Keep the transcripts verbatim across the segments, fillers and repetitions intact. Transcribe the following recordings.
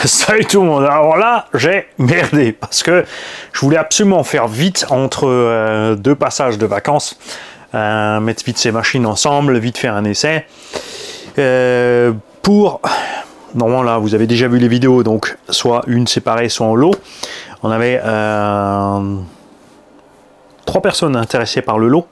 Salut tout le monde. Alors là, j'ai merdé parce que je voulais absolument faire vite entre euh, deux passages de vacances, euh, mettre vite ces machines ensemble, vite faire un essai. Euh, pour normalement là, vous avez déjà vu les vidéos, donc soit une séparée, soit en lot. On avait euh, trois personnes intéressées par le lot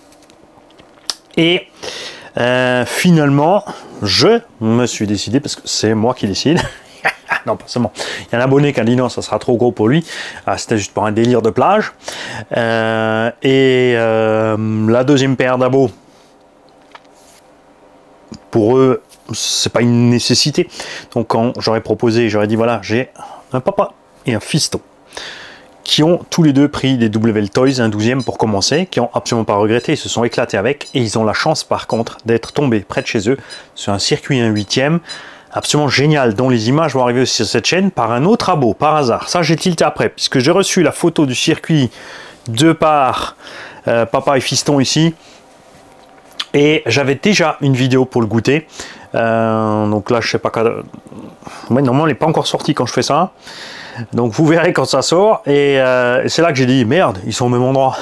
et euh, finalement, je me suis décidé, parce que c'est moi qui décide. Non, pas seulement. Il y a un abonné qui a dit non, ça sera trop gros pour lui. Ah, c'était juste pour un délire de plage. Euh, et euh, la deuxième paire d'abos, pour eux, c'est pas une nécessité. Donc quand j'aurais proposé, j'aurais dit voilà, j'ai un papa et un fiston qui ont tous les deux pris des W L Toys, un douzième pour commencer, qui ont absolument pas regretté, ils se sont éclatés avec, et ils ont la chance par contre d'être tombés près de chez eux sur un circuit un huitième absolument génial, dont les images vont arriver sur cette chaîne par un autre abo, par hasard. Ça j'ai tilté après, puisque j'ai reçu la photo du circuit de par euh, papa et fiston ici, et j'avais déjà une vidéo pour le goûter. Euh, donc là je sais pas quand... Ouais, normalement elle n'est pas encore sortie quand je fais ça. Donc vous verrez quand ça sort, et, euh, et c'est là que j'ai dit merde, ils sont au même endroit.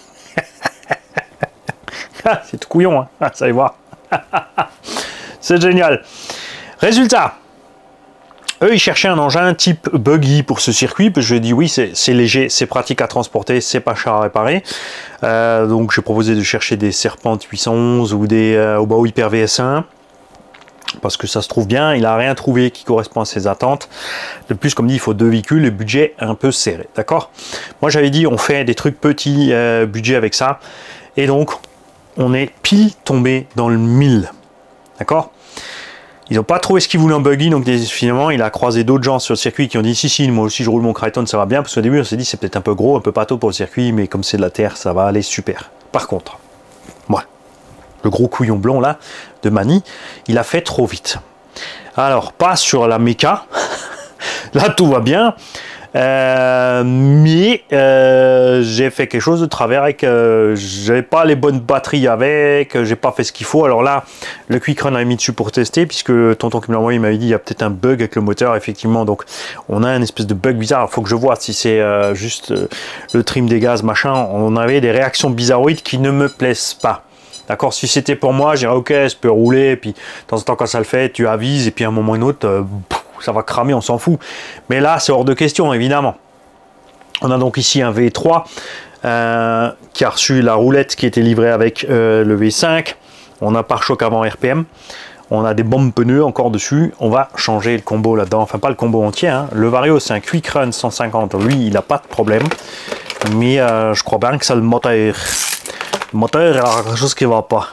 C'est tout couillon, hein. Ah, ça allez voir. C'est génial. Résultat, eux ils cherchaient un engin type buggy pour ce circuit, parce que je lui ai dit oui, c'est léger, c'est pratique à transporter, c'est pas cher à réparer. Euh, donc j'ai proposé de chercher des Serpent huit cent onze ou des euh, Obao Hyper V S un. Parce que ça se trouve bien, il n'a rien trouvé qui correspond à ses attentes. De plus, comme dit, il faut deux véhicules, le budget un peu serré, d'accord? Moi, j'avais dit, on fait des trucs petits euh, budget avec ça. Et donc, on est pile tombé dans le mille, d'accord? Ils n'ont pas trouvé ce qu'ils voulaient en buggy, donc finalement, il a croisé d'autres gens sur le circuit qui ont dit, si, si, moi aussi, je roule mon Crichton, ça va bien. Parce qu'au début, on s'est dit, c'est peut-être un peu gros, un peu pâteau pour le circuit, mais comme c'est de la terre, ça va aller super. Par contre, moi, le gros couillon blond là de Mani, il a fait trop vite. Alors pas sur la méca, là tout va bien, euh, mais euh, j'ai fait quelque chose de travers avec, euh, j'avais pas les bonnes batteries avec, j'ai pas fait ce qu'il faut. Alors là le Quick Run a mis dessus pour tester, puisque tonton qui me l'a envoyé, il m'avait dit il y a peut-être un bug avec le moteur. Effectivement, donc on a une espèce de bug bizarre. Il faut que je vois si c'est euh, juste euh, le trim des gaz machin. On avait des réactions bizarroïdes qui ne me plaisent pas. D'accord, si c'était pour moi, je dirais ok, ça peut rouler, et puis de temps en temps quand ça le fait, tu avises, et puis à un moment ou un autre, euh, ça va cramer, on s'en fout. Mais là, c'est hors de question, évidemment. On a donc ici un V trois euh, qui a reçu la roulette qui était livrée avec euh, le V cinq. On a pare-choc avant R P M. On a des bombes pneus encore dessus. On va changer le combo là-dedans. Enfin, pas le combo entier, hein. Le Vario, c'est un Quick Run cent cinquante. Lui, il n'a pas de problème. Mais euh, je crois bien que c'est le moteur. Le moteur, il y a quelque chose qui ne va pas.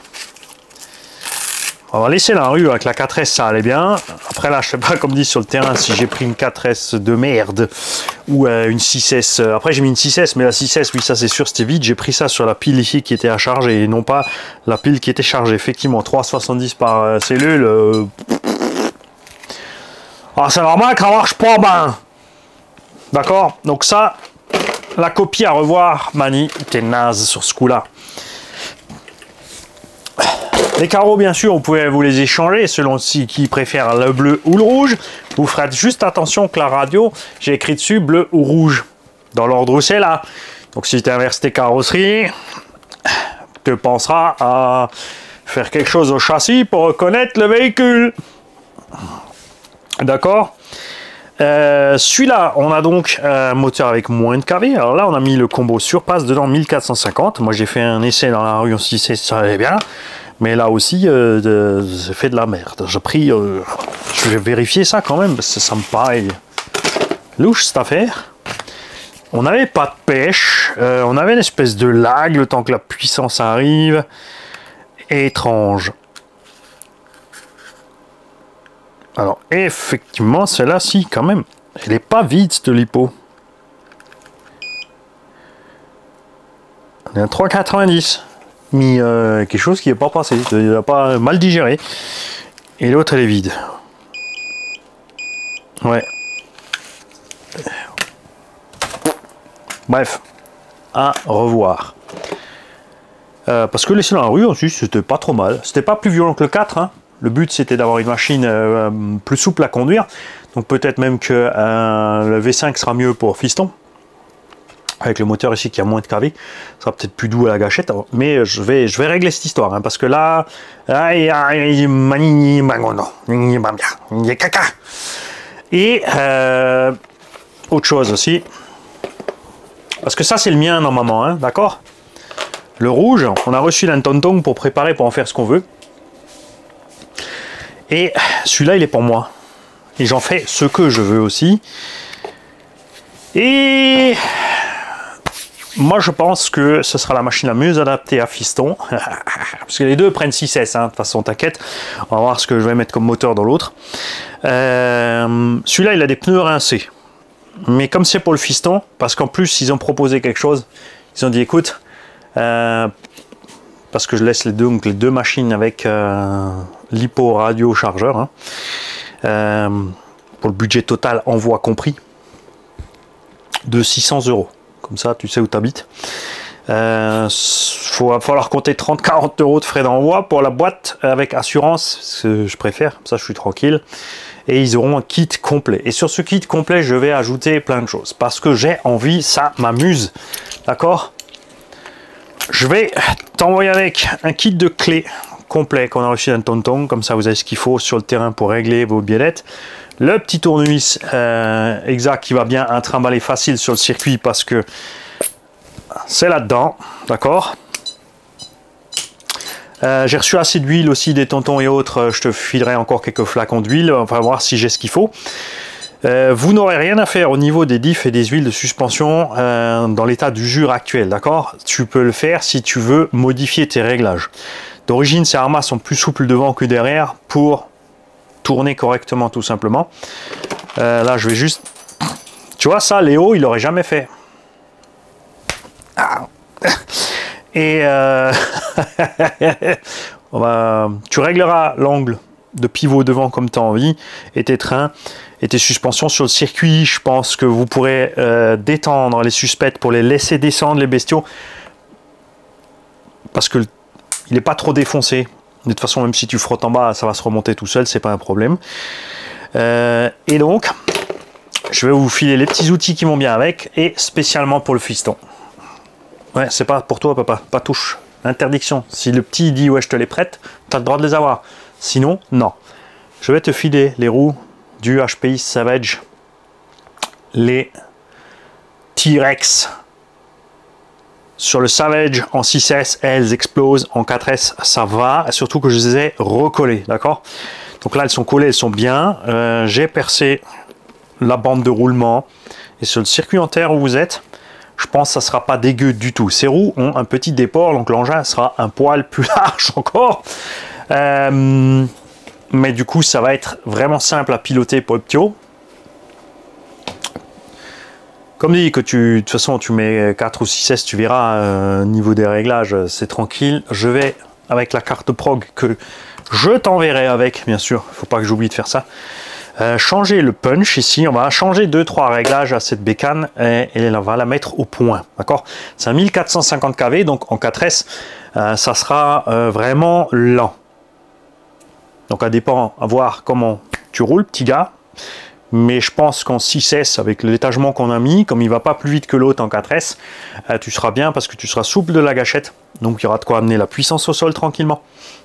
On va laisser la rue avec la quatre S, ça allait bien. Après là, je sais pas, comme dit sur le terrain, si j'ai pris une quatre S de merde ou euh, une six S. Après, j'ai mis une six S, mais la six S, oui, ça c'est sûr, c'était vide. J'ai pris ça sur la pile ici qui était à charger et non pas la pile qui était chargée. Effectivement, trois soixante-dix par euh, cellule. Euh... Ah, c'est normal que ça marche pas, ben. D'accord? Donc ça, la copie à revoir, Mani, t'es naze sur ce coup-là. Les carreaux, bien sûr, vous pouvez vous les échanger selon si qui préfère le bleu ou le rouge. Vous ferez juste attention que la radio, j'ai écrit dessus bleu ou rouge. Dans l'ordre où c'est là. Donc si tu inverses tes carrosseries, tu penseras à faire quelque chose au châssis pour reconnaître le véhicule. D'accord? Euh, Celui-là, on a donc un moteur avec moins de K V. Alors là, on a mis le combo surpasse dedans mille quatre cent cinquante. Moi, j'ai fait un essai dans la rue, on se dit ça allait bien. Mais là aussi, euh, j'ai fait de la merde. J'ai pris, euh, je vais vérifier ça quand même, parce que ça me paraît louche cette affaire. On n'avait pas de pêche, euh, on avait une espèce de lag le temps que la puissance arrive. Étrange. Alors, effectivement, celle-là, si, quand même, elle n'est pas vide, cette lipo. On est à trois quatre-vingt-dix. Mais euh, quelque chose qui n'est pas passé, il n'a pas mal digéré. Et l'autre, elle est vide. Ouais. Bref, à revoir. Euh, parce que laisser dans la rue, ensuite, c'était pas trop mal. C'était pas plus violent que le quatre, hein. Le but, c'était d'avoir une machine euh, plus souple à conduire. Donc peut-être même que euh, le V cinq sera mieux pour fiston. Avec le moteur ici qui a moins de kV, ça sera peut-être plus doux à la gâchette, mais je vais, je vais régler cette histoire, hein, parce que là, et euh, autre chose aussi, parce que ça c'est le mien normalement, hein, d'accord. Le rouge, on a reçu d'un tonton pour préparer, pour en faire ce qu'on veut, et celui-là il est pour moi, et j'en fais ce que je veux aussi, et moi, je pense que ce sera la machine la mieux adaptée à fiston. Parce que les deux prennent six S, hein, de toute façon, t'inquiète. On va voir ce que je vais mettre comme moteur dans l'autre. Euh, Celui-là, il a des pneus rincés. Mais comme c'est pour le fiston, parce qu'en plus, ils ont proposé quelque chose. Ils ont dit, écoute, euh, parce que je laisse les deux, donc les deux machines avec euh, l'hypo radio chargeur, hein, euh, pour le budget total, envoi compris, de six cents euros. Comme ça, tu sais où tu habites. Euh, il va falloir compter trente à quarante euros de frais d'envoi pour la boîte avec assurance, ce que je préfère, ça je suis tranquille. Et ils auront un kit complet. Et sur ce kit complet, je vais ajouter plein de choses. Parce que j'ai envie, ça m'amuse. D'accord? Je vais t'envoyer avec un kit de clés complet qu'on a reçu d'un tonton. Comme ça, vous avez ce qu'il faut sur le terrain pour régler vos biellettes. Le petit tournevis euh, exact qui va bien un trimballer facile sur le circuit parce que c'est là-dedans, d'accord. euh, J'ai reçu assez d'huile aussi des tontons et autres, je te filerai encore quelques flacons d'huile, on va voir si j'ai ce qu'il faut. Euh, vous n'aurez rien à faire au niveau des diffs et des huiles de suspension euh, dans l'état d'usure actuel, d'accord. Tu peux le faire si tu veux modifier tes réglages. D'origine, ces armas sont plus souples devant que derrière pour tourner correctement tout simplement. Euh, là je vais juste, tu vois ça Léo il aurait jamais fait. Ah. Et euh... on va... tu régleras l'angle de pivot devant comme tu as envie et tes trains et tes suspensions sur le circuit. Je pense que vous pourrez euh, détendre les suspects pour les laisser descendre les bestiaux parce que il n'est pas trop défoncé. De toute façon, même si tu frottes en bas, ça va se remonter tout seul, c'est pas un problème. Euh, et donc, je vais vous filer les petits outils qui vont bien avec, et spécialement pour le fiston. Ouais, c'est pas pour toi, papa, pas touche. Interdiction. Si le petit dit ouais, je te les prête, tu as le droit de les avoir. Sinon, non. Je vais te filer les roues du H P I Savage, les T-Rex. Sur le Savage en six S, elles explosent. En quatre S, ça va. Surtout que je les ai recollées, d'accord. Donc là, elles sont collées, elles sont bien. Euh, J'ai percé la bande de roulement. Et sur le circuit en terre où vous êtes, je pense que ça ne sera pas dégueu du tout. Ces roues ont un petit déport, donc l'engin sera un poil plus large encore. Euh, mais du coup, ça va être vraiment simple à piloter pour le Ptio. Comme dit, que tu, de toute façon, tu mets quatre ou six S, tu verras, euh, niveau des réglages, c'est tranquille. Je vais, avec la carte prog que je t'enverrai avec, bien sûr, il ne faut pas que j'oublie de faire ça, euh, changer le punch ici. On va changer deux trois réglages à cette bécane et, et on va la mettre au point, d'accord. C'est un mille quatre cent cinquante kV, donc en quatre S, euh, ça sera euh, vraiment lent. Donc, ça dépend à voir comment tu roules, petit gars. Mais je pense qu'en six S, avec l'étagement qu'on a mis, comme il ne va pas plus vite que l'autre en quatre S, euh, tu seras bien parce que tu seras souple de la gâchette. Donc il y aura de quoi amener la puissance au sol tranquillement.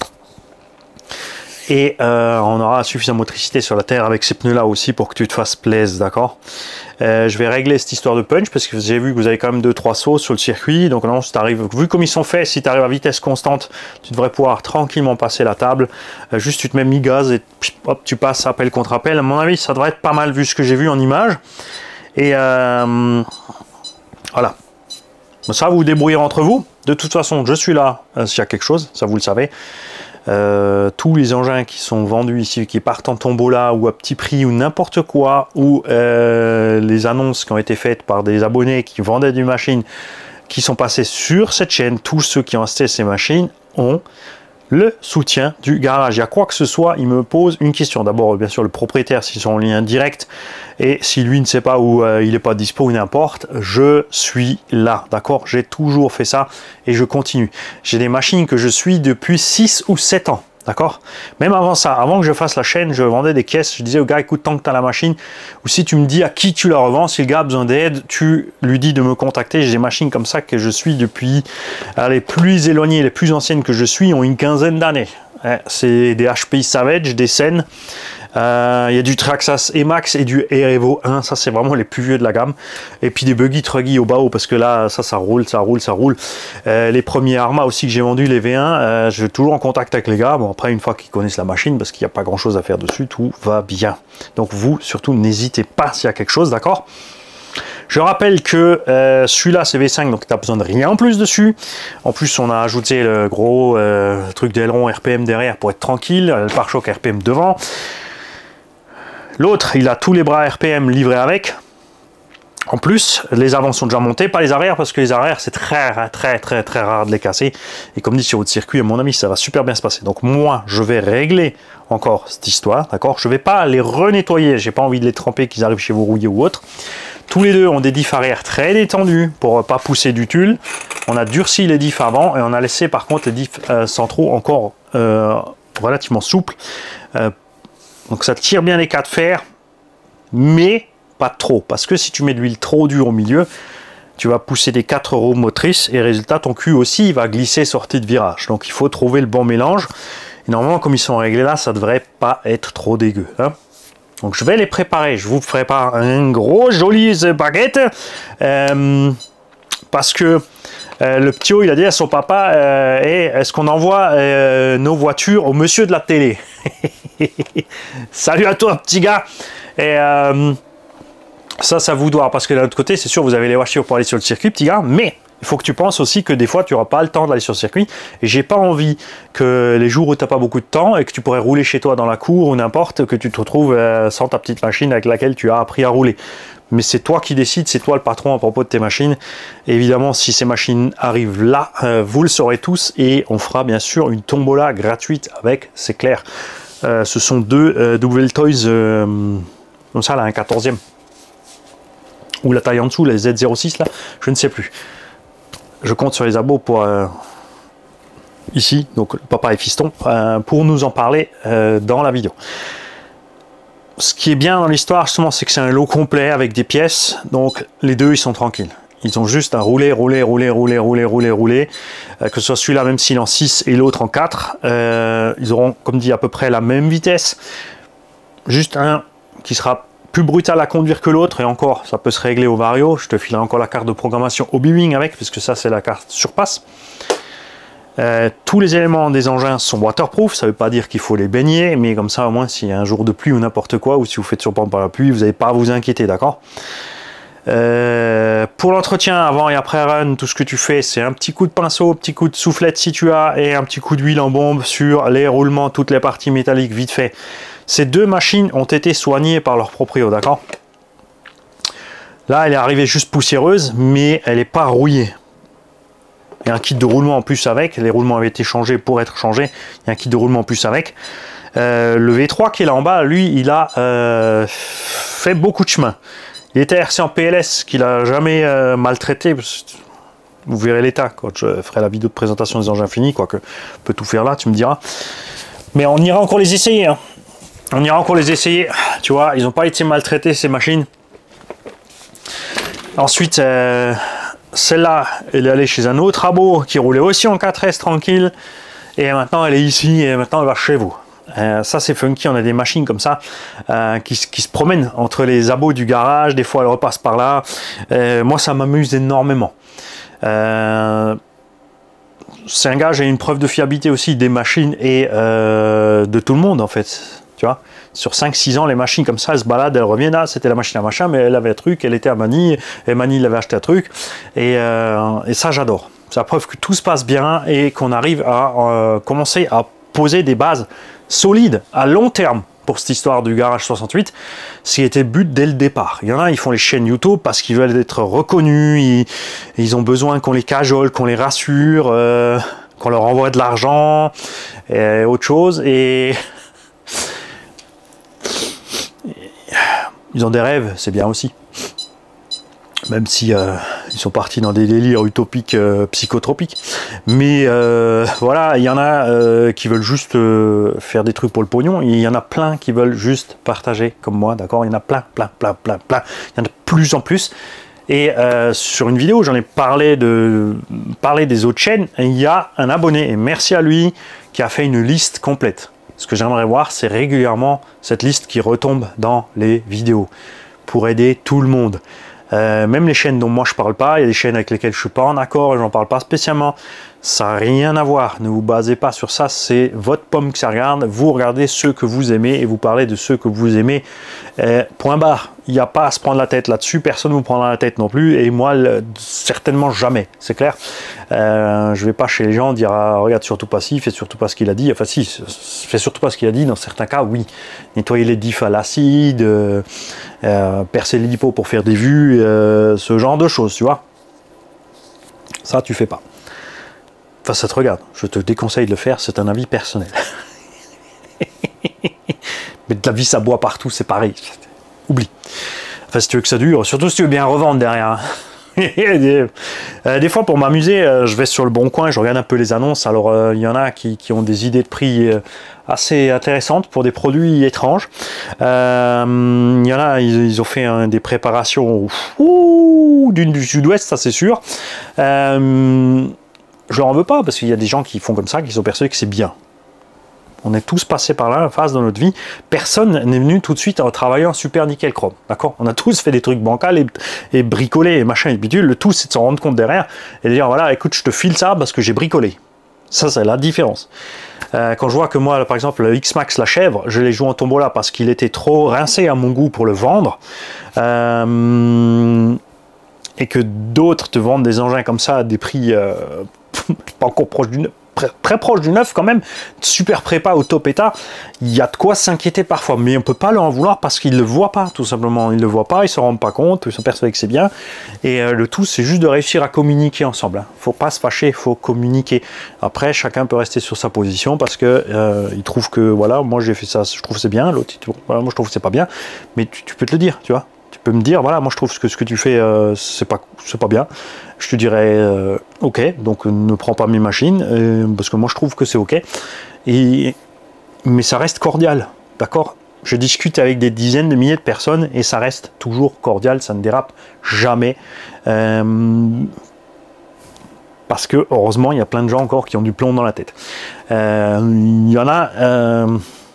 Et euh, on aura suffisamment de motricité sur la terre avec ces pneus là aussi pour que tu te fasses plaisir, d'accord. euh, Je vais régler cette histoire de punch parce que j'ai vu que vous avez quand même deux trois sauts sur le circuit. Donc non, si t'arrives, vu comme ils sont faits, si tu arrives à vitesse constante, tu devrais pouvoir tranquillement passer la table. Euh, juste tu te mets mi-gaz et hop, tu passes appel contre appel. À mon avis, ça devrait être pas mal vu ce que j'ai vu en image. Et euh, voilà. Ça, vous vous débrouillez entre vous. De toute façon, je suis là euh, s'il y a quelque chose, ça vous le savez. Euh, tous les engins qui sont vendus ici, qui partent en tombola ou à petit prix ou n'importe quoi, ou euh, les annonces qui ont été faites par des abonnés qui vendaient des machines qui sont passés sur cette chaîne, tous ceux qui ont acheté ces machines ont le soutien du garage. Il y a quoi que ce soit, il me pose une question. D'abord, bien sûr, le propriétaire, s'ils sont en lien direct, et si lui ne sait pas où euh, il n'est pas dispo ou n'importe, je suis là, d'accord. J'ai toujours fait ça et je continue. J'ai des machines que je suis depuis six ou sept ans, D'accord? Même avant ça, avant que je fasse la chaîne, je vendais des caisses. Je disais au gars, écoute, tant que tu as la machine, ou si tu me dis à qui tu la revends, si le gars a besoin d'aide, tu lui dis de me contacter. J'ai des machines comme ça que je suis depuis, les plus éloignées, les plus anciennes que je suis, ont une quinzaine d'années. C'est des H P I Savage, des Sen. Euh, il y a du Traxxas Emax et du Erevo un, ça c'est vraiment les plus vieux de la gamme. Et puis des Buggy Truggy au bas haut, parce que là, ça, ça roule, ça roule, ça roule. Euh, les premiers Arma aussi que j'ai vendus, les V un, euh, je suis toujours en contact avec les gars. Bon, après, une fois qu'ils connaissent la machine, parce qu'il n'y a pas grand chose à faire dessus, tout va bien. Donc vous, surtout, n'hésitez pas s'il y a quelque chose, d'accord? Je rappelle que euh, celui-là c'est V cinq, donc tu n'as besoin de rien en plus dessus. En plus on a ajouté le gros euh, truc d'aileron R P M derrière pour être tranquille, le pare-choc R P M devant. L'autre il a tous les bras R P M livrés avec. En plus, les avant sont déjà montés, pas les arrières, parce que les arrières, c'est très, très, très, très rare de les casser. Et comme dit sur votre circuit, à mon avis, ça va super bien se passer. Donc moi, je vais régler encore cette histoire, d'accord? Je ne vais pas les renettoyer, j'ai pas envie de les tremper, qu'ils arrivent chez vous rouillés ou autre. Tous les deux ont des diffs arrière très détendus pour ne pas pousser du tulle. On a durci les diffs avant et on a laissé par contre les diffs euh, centraux encore euh, relativement souples. Euh, donc ça tire bien les cas de fer, mais pas trop, parce que si tu mets de l'huile trop dure au milieu, tu vas pousser des quatre roues motrices et résultat ton cul aussi il va glisser sortie de virage. Donc il faut trouver le bon mélange. Et normalement comme ils sont réglés là, ça devrait pas être trop dégueu, hein. Donc je vais les préparer, je vous prépare un gros joli baguette euh, parce que euh, le petit il a dit à son papa euh, hey, est-ce qu'on envoie euh, nos voitures au monsieur de la télé? Salut à toi petit gars. Et euh, ça, ça vous doit, parce que d'un autre côté, c'est sûr, vous avez les voitures pour aller sur le circuit, petit gars, mais il faut que tu penses aussi que des fois, tu n'auras pas le temps d'aller sur le circuit. Et j'ai pas envie que les jours où tu n'as pas beaucoup de temps et que tu pourrais rouler chez toi dans la cour ou n'importe, que tu te retrouves euh, sans ta petite machine avec laquelle tu as appris à rouler. Mais c'est toi qui décides, c'est toi le patron à propos de tes machines. Et évidemment, si ces machines arrivent là, euh, vous le saurez tous et on fera bien sûr une tombola gratuite avec, c'est clair. Euh, ce sont deux euh, Double Toys, euh, comme ça, là, un quatorzième. Ou la taille en dessous, les Z zéro six là, je ne sais plus. Je compte sur les abos pour euh, ici, donc papa et fiston, euh, pour nous en parler euh, dans la vidéo. Ce qui est bien dans l'histoire, justement, c'est que c'est un lot complet avec des pièces, donc les deux ils sont tranquilles. Ils ont juste à rouler, rouler, rouler, rouler, rouler, rouler, rouler. Euh, que ce soit celui-là, même s'il est en six et l'autre en quatre, euh, ils auront, comme dit, à peu près la même vitesse. Juste un qui sera plus brutal à conduire que l'autre, et encore, ça peut se régler au vario. Je te filerai encore la carte de programmation Hobby-Wing avec, puisque ça, c'est la carte surpasse. Euh, tous les éléments des engins sont waterproof, ça ne veut pas dire qu'il faut les baigner, mais comme ça, au moins, s'il y a un jour de pluie ou n'importe quoi, ou si vous faites surprendre par la pluie, vous n'avez pas à vous inquiéter, d'accord? Euh, pour l'entretien avant et après run, tout ce que tu fais, c'est un petit coup de pinceau, petit coup de soufflette si tu as, et un petit coup d'huile en bombe sur les roulements, toutes les parties métalliques vite fait. Ces deux machines ont été soignées par leur proprio, d'accord? Là, elle est arrivée juste poussiéreuse, mais elle n'est pas rouillée. Il y a un kit de roulement en plus avec. Les roulements avaient été changés pour être changés. Il y a un kit de roulement en plus avec. Euh, le V trois qui est là en bas, lui, il a euh, fait beaucoup de chemin. Il était R C en P L S, qu'il n'a jamais euh, maltraité. Vous verrez l'état quand je ferai la vidéo de présentation des engins finis, quoique on peut tout faire là, tu me diras. Mais on ira encore les essayer, hein. On ira encore les essayer, tu vois, ils n'ont pas été maltraités ces machines. Ensuite, euh, celle-là, elle est allée chez un autre abo qui roulait aussi en quatre S tranquille. Et maintenant, elle est ici et maintenant, elle va chez vous. Euh, ça, c'est funky, on a des machines comme ça euh, qui, qui se promènent entre les abos du garage. Des fois, elles repassent par là. Euh, moi, ça m'amuse énormément. Euh, c'est un gars, j'ai une preuve de fiabilité aussi des machines et euh, de tout le monde en fait. Tu vois, sur cinq six ans, les machines comme ça, elles se baladent, elles reviennent. Ah, c'était la machine à machin, mais elle avait un truc, elle était à Manille, et Manille avait acheté un truc. Et, euh, et ça, j'adore. C'est la preuve que tout se passe bien et qu'on arrive à euh, commencer à poser des bases solides à long terme pour cette histoire du garage soixante-huit, ce qui était le but dès le départ. Il y en a, ils font les chaînes YouTube parce qu'ils veulent être reconnus, ils, ils ont besoin qu'on les cajole, qu'on les rassure, euh, qu'on leur envoie de l'argent, et autre chose. Et ils ont des rêves, c'est bien aussi. Même si euh, ils sont partis dans des délires utopiques, euh, psychotropiques. Mais euh, voilà, il y en a euh, qui veulent juste euh, faire des trucs pour le pognon. Et il y en a plein qui veulent juste partager comme moi, d'accord? Il y en a plein, plein, plein, plein, plein. Il y en a de plus en plus. Et euh, sur une vidéo, j'en ai parlé, de, parlé des autres chaînes. Et il y a un abonné, et merci à lui, qui a fait une liste complète. Ce que j'aimerais voir, c'est régulièrement cette liste qui retombe dans les vidéos pour aider tout le monde. Euh, même les chaînes dont moi je parle pas, il y a des chaînes avec lesquelles je suis pas en accord et j'en parle pas spécialement. Ça n'a rien à voir, ne vous basez pas sur ça, c'est votre pomme que ça regarde. Vous regardez ceux que vous aimez et vous parlez de ceux que vous aimez. Euh, point barre, il n'y a pas à se prendre la tête là-dessus, personne ne vous prendra la tête non plus et moi le, certainement jamais, c'est clair. Euh, je vais pas chez les gens dire ah, regarde surtout pas ci, fais surtout pas ce qu'il a dit. Enfin si, fais surtout pas ce qu'il a dit, dans certains cas oui. Nettoyer les diffs à l'acide, euh, euh, percer les lipo pour faire des vues, euh, ce genre de choses, tu vois. Ça tu fais pas. Enfin, ça te regarde. Je te déconseille de le faire, c'est un avis personnel. Mais de la vie, ça boit partout, c'est pareil. Oublie. Enfin, si tu veux que ça dure, surtout si tu veux bien revendre derrière. des, euh, des fois, pour m'amuser, euh, je vais sur le Bon Coin, je regarde un peu les annonces. Alors, il euh, y en a qui, qui ont des idées de prix euh, assez intéressantes pour des produits étranges. Il euh, y en a, ils, ils ont fait hein, des préparations d'une du sud-ouest, ça c'est sûr. Euh, Je leur en veux pas parce qu'il y a des gens qui font comme ça, qui sont persuadés que c'est bien. On est tous passés par là, en phase dans notre vie. Personne n'est venu tout de suite en travaillant super nickel chrome. D'accord? On a tous fait des trucs bancals et, et bricolés et machin et bidule. Le tout, c'est de s'en rendre compte derrière et de dire voilà, écoute, je te file ça parce que j'ai bricolé. Ça, c'est la différence. Euh, quand je vois que moi, par exemple, le X-Max la chèvre, je l'ai joué en tombola parce qu'il était trop rincé à mon goût pour le vendre. Euh, et que d'autres te vendent des engins comme ça à des prix euh, pas encore proche du neuf, très proche du neuf quand même, super prépa au top état, il y a de quoi s'inquiéter parfois, mais on peut pas leur en vouloir parce qu'ils le voient pas, tout simplement, ils le voient pas, ils se rendent pas compte, ils sont persuadés que c'est bien, et euh, le tout c'est juste de réussir à communiquer ensemble, hein. Faut pas se fâcher, il faut communiquer. Après chacun peut rester sur sa position parce que euh, il trouve que voilà, moi j'ai fait ça, je trouve c'est bien, l'autre voilà, moi je trouve que c'est pas bien, mais tu, tu peux te le dire, tu vois. Tu peux me dire, voilà, moi je trouve que ce que tu fais, euh, c'est pas, c'est pas bien. Je te dirais, euh, ok, donc ne prends pas mes machines, euh, parce que moi je trouve que c'est ok. Et, mais ça reste cordial, d'accord? Je discute avec des dizaines de milliers de personnes et ça reste toujours cordial, ça ne dérape jamais. Euh, parce que, heureusement, il y a plein de gens encore qui ont du plomb dans la tête. Euh, il y en a euh,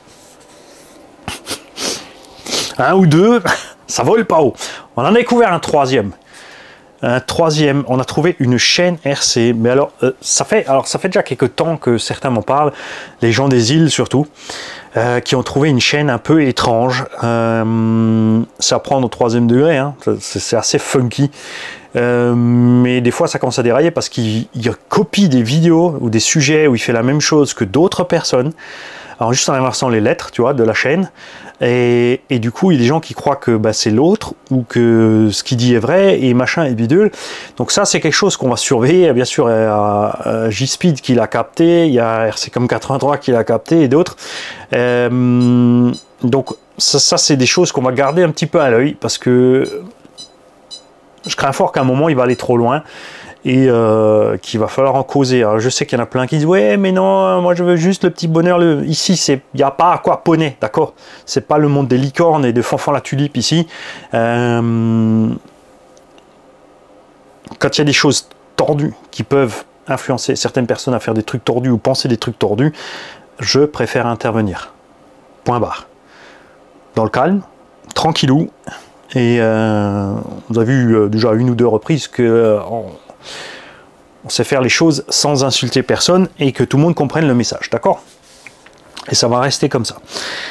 un ou deux... Ça vole pas haut. On en a découvert un troisième. Un troisième, on a trouvé une chaîne R C. Mais alors, euh, ça fait, alors, ça fait déjà quelques temps que certains m'en parlent, les gens des îles surtout, euh, qui ont trouvé une chaîne un peu étrange. Euh, c'est à prendre au troisième degré, hein. C'est assez funky. Euh, mais des fois, ça commence à dérailler parce qu'il copie des vidéos ou des sujets où il fait la même chose que d'autres personnes. Alors juste en inversant les lettres, tu vois, de la chaîne, et, et du coup il y a des gens qui croient que bah, c'est l'autre ou que ce qu'il dit est vrai et machin et bidule. Donc ça c'est quelque chose qu'on va surveiller. Bien sûr, il y a J-Speed qui l'a capté, il y a R C Com quatre-vingt-trois qui l'a capté et d'autres. Euh, donc ça, ça c'est des choses qu'on va garder un petit peu à l'œil parce que je crains fort qu'à un moment il va aller trop loin. Et euh, qu'il va falloir en causer. Alors, je sais qu'il y en a plein qui disent ouais mais non, moi je veux juste le petit bonheur. Le... Ici c'est, il n'y a pas à quoi poney, d'accord? C'est pas le monde des licornes et de Fanfan la tulipe ici. Euh... Quand il y a des choses tordues qui peuvent influencer certaines personnes à faire des trucs tordus ou penser des trucs tordus, je préfère intervenir. Point barre. Dans le calme, tranquillou. Et euh, vous avez vu euh, déjà une ou deux reprises que euh, on, on sait faire les choses sans insulter personne et que tout le monde comprenne le message, d'accord? Et ça va rester comme ça.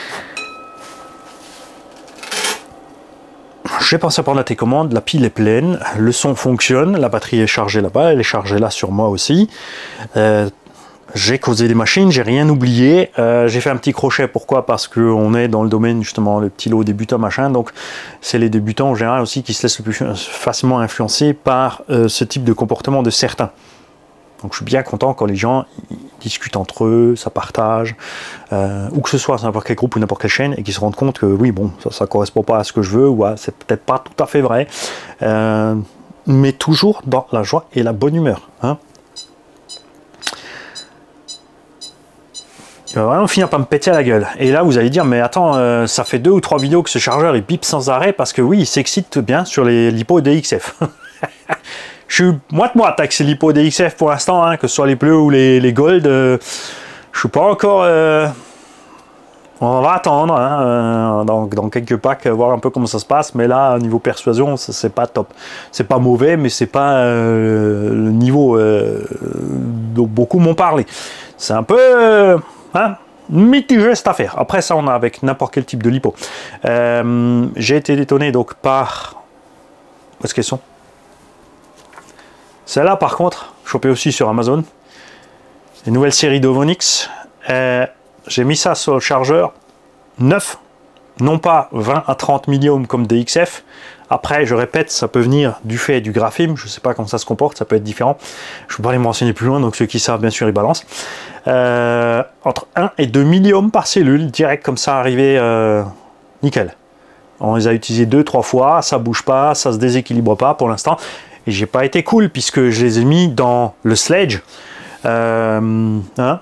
J'ai pensé à prendre la télécommande, la pile est pleine, le son fonctionne, la batterie est chargée là-bas, elle est chargée là sur moi aussi. Euh, J'ai causé des machines, j'ai rien oublié. Euh, j'ai fait un petit crochet, pourquoi? Parce qu'on est dans le domaine justement, le petit lot débutant machin, donc c'est les débutants en général aussi qui se laissent le plus facilement influencer par euh, ce type de comportement de certains. Donc je suis bien content quand les gens discutent entre eux, ça partage, euh, ou que ce soit n'importe quel groupe ou n'importe quelle chaîne, et qu'ils se rendent compte que oui, bon, ça ne correspond pas à ce que je veux, ou c'est peut-être pas tout à fait vrai. Euh, mais toujours dans la joie et la bonne humeur. Hein. Il va vraiment finir par me péter à la gueule. Et là, vous allez dire, mais attends, euh, ça fait deux ou trois vidéos que ce chargeur, il pipe sans arrêt, parce que oui, il s'excite bien sur les lipo D X F. Je suis moite-moite avec ces lipo D X F pour l'instant, hein, que ce soit les bleus ou les, les gold. Euh, je suis pas encore... Euh, on va attendre, hein, euh, dans, dans quelques packs, voir un peu comment ça se passe. Mais là, niveau persuasion, c'est pas top. C'est pas mauvais, mais c'est pas euh, le niveau euh, dont beaucoup m'ont parlé. C'est un peu... Euh, hein, mitigé cette affaire. Après ça, on a avec n'importe quel type de lipo. Euh, J'ai été étonné donc par... Où est-ce qu'elles sont? Celle-là, par contre, chopé aussi sur Amazon. Une nouvelle série d'Ovonix. Euh, J'ai mis ça sur le chargeur neuf, non pas vingt à trente milliohms comme D X F. Après, je répète, ça peut venir du fait du graphime. Je ne sais pas comment ça se comporte, ça peut être différent. Je ne peux pas aller me renseigner plus loin, donc ceux qui savent, bien sûr, ils balancent. Euh, entre un et deux milliohms par cellule, direct comme ça, arrivé euh, nickel. On les a utilisés deux, trois fois, ça bouge pas, ça se déséquilibre pas pour l'instant. Et j'ai pas été cool puisque je les ai mis dans le sledge. Euh, hein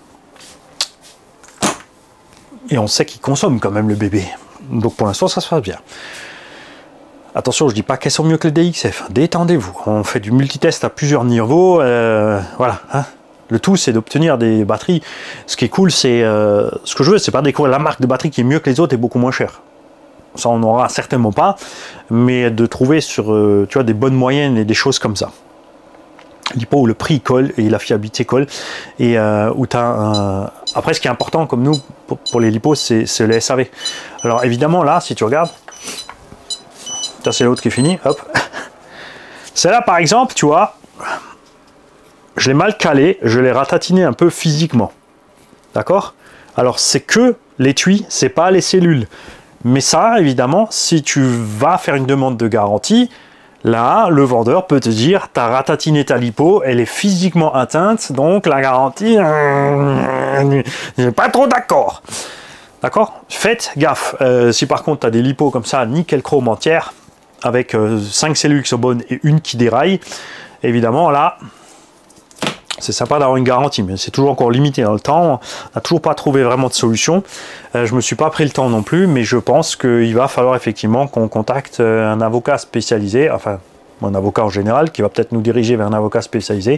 et on sait qu'il consomme quand même le bébé. Donc pour l'instant ça se passe bien. Attention, je dis pas qu'elles sont mieux que les D X F. Détendez-vous. On fait du multitest à plusieurs niveaux. Euh, voilà. Hein. Le tout c'est d'obtenir des batteries. Ce qui est cool, c'est euh, ce que je veux, c'est pas découvrir la marque de batterie qui est mieux que les autres et beaucoup moins chère. Ça on n'aura certainement pas, mais de trouver sur euh, tu vois, des bonnes moyennes et des choses comme ça. Lipo où le prix colle et la fiabilité colle, et euh, où tu as un... Après, ce qui est important comme nous pour, pour les lipos, c'est le S A V. Alors évidemment là, si tu regardes, ça c'est l'autre qui est fini, hop. Celle-là par exemple, tu vois, je l'ai mal calé, je l'ai ratatiné un peu physiquement, d'accord? Alors c'est que l'étui, c'est pas les cellules. Mais ça, évidemment, si tu vas faire une demande de garantie, là, le vendeur peut te dire, tu as ratatiné ta lipo, elle est physiquement atteinte, donc la garantie, euh, je n'ai pas trop d'accord. D'accord? Faites gaffe. Euh, si par contre, tu as des lipos comme ça, nickel chrome entière, avec euh, cinq cellules qui sont bonnes et une qui déraille, évidemment, là... C'est sympa d'avoir une garantie, mais c'est toujours encore limité dans le temps. On n'a toujours pas trouvé vraiment de solution. Euh, je ne me suis pas pris le temps non plus, mais je pense qu'il va falloir effectivement qu'on contacte un avocat spécialisé, enfin, un avocat en général, qui va peut-être nous diriger vers un avocat spécialisé.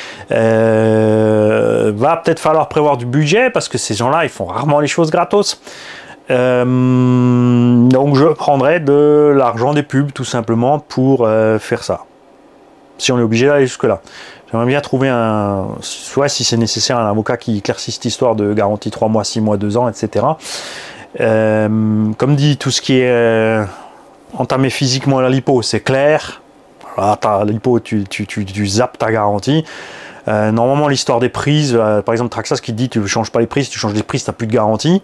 Euh, va peut-être falloir prévoir du budget, parce que ces gens-là, ils font rarement les choses gratos. Euh, donc je prendrai de l'argent des pubs, tout simplement, pour euh, faire ça. Si on est obligé d'aller jusque-là. J'aimerais bien trouver un, soit si c'est nécessaire, un avocat qui éclaircisse cette histoire de garantie trois mois, six mois, deux ans, et cetera. Euh, comme dit, tout ce qui est euh, entamé physiquement à la lipo, c'est clair. Voilà, ta lipo, tu, tu, tu, tu zappes ta garantie. Euh, normalement, l'histoire des prises, euh, par exemple, Traxxas qui dit tu ne changes pas les prises, tu changes les prises, tu n'as plus de garantie.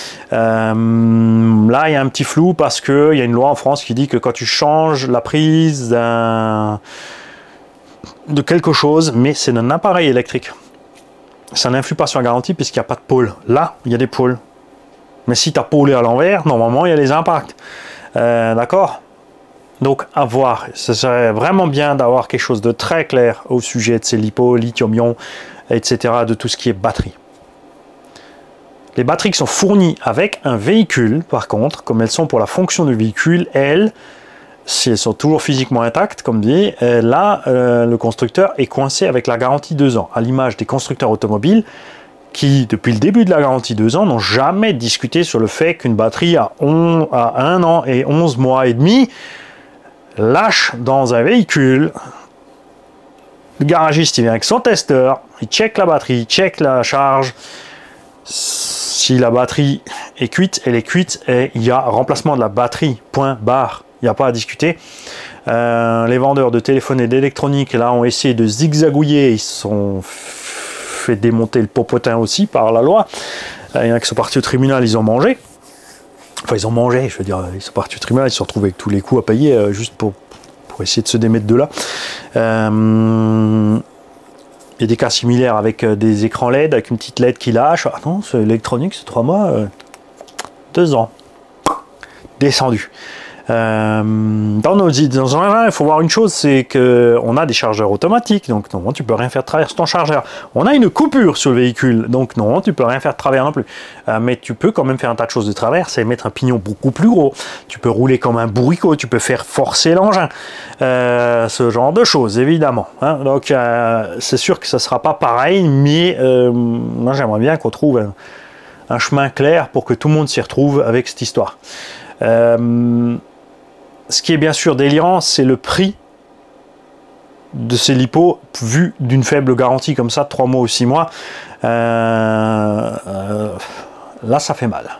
Euh, là, il y a un petit flou parce qu'il y a une loi en France qui dit que quand tu changes la prise d'un... de quelque chose, mais c'est d'un appareil électrique. Ça n'influe pas sur la garantie puisqu'il n'y a pas de pôle. Là, il y a des pôles. Mais si tu as pôlé à l'envers, normalement, il y a les impacts. Euh, D'accord? Donc, à voir. Ce serait vraiment bien d'avoir quelque chose de très clair au sujet de ces lipos, lithium-ion, et cetera, de tout ce qui est batterie. Les batteries qui sont fournies avec un véhicule, par contre, comme elles sont pour la fonction du véhicule, elles, si elles sont toujours physiquement intactes, comme dit, euh, là, euh, le constructeur est coincé avec la garantie deux ans, à l'image des constructeurs automobiles qui, depuis le début de la garantie deux ans, n'ont jamais discuté sur le fait qu'une batterie à, on, à un an et onze mois et demi lâche dans un véhicule. Le garagiste, il vient avec son testeur, il check la batterie, il check la charge. Si la batterie est cuite, elle est cuite et il y a remplacement de la batterie, point barre. Il n'y a pas à discuter. Euh, les vendeurs de téléphones et d'électronique là ont essayé de zigzagouiller. Ils se sont fait démonter le popotin aussi par la loi. Il y en a qui sont partis au tribunal, ils ont mangé. Enfin, ils ont mangé, je veux dire, ils sont partis au tribunal, ils se sont retrouvés avec tous les coups à payer euh, juste pour, pour essayer de se démettre de là. Euh, il y a des cas similaires avec euh, des écrans L E D, avec une petite L E D qui lâche. Ah non, c'est électronique, c'est trois mois, euh, deux ans. Descendu. Euh, dans nos dans un engin, il faut voir une chose, c'est qu'on a des chargeurs automatiques, donc non, tu peux rien faire travers ton chargeur. On a une coupure sur le véhicule, donc non, tu peux rien faire de travers non plus. Euh, mais tu peux quand même faire un tas de choses de travers, c'est mettre un pignon beaucoup plus gros. Tu peux rouler comme un bourricot, tu peux faire forcer l'engin, euh, ce genre de choses, évidemment. Hein. Donc euh, c'est sûr que ça sera pas pareil, mais euh, moi j'aimerais bien qu'on trouve un, un chemin clair pour que tout le monde s'y retrouve avec cette histoire. Euh, Ce qui est bien sûr délirant, c'est le prix de ces lipos vu d'une faible garantie comme ça, trois mois ou six mois. Euh, euh, là, ça fait mal.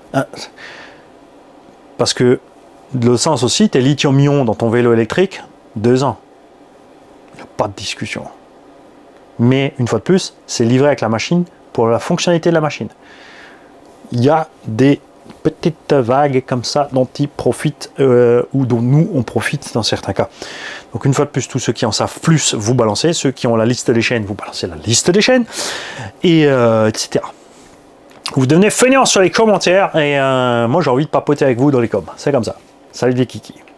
Parce que, de l'autre sens aussi, tes lithium-ion dans ton vélo électrique, deux ans. Il n'y a pas de discussion. Mais, une fois de plus, c'est livré avec la machine pour la fonctionnalité de la machine. Il y a des petites vagues comme ça dont ils profitent euh, ou dont nous on profite dans certains cas. Donc une fois de plus, tous ceux qui en savent plus, vous balancez. Ceux qui ont la liste des chaînes, vous balancez la liste des chaînes, et euh, et cetera. Vous devenez feignant sur les commentaires et euh, moi j'ai envie de papoter avec vous dans les coms. C'est comme ça. Salut les kikis.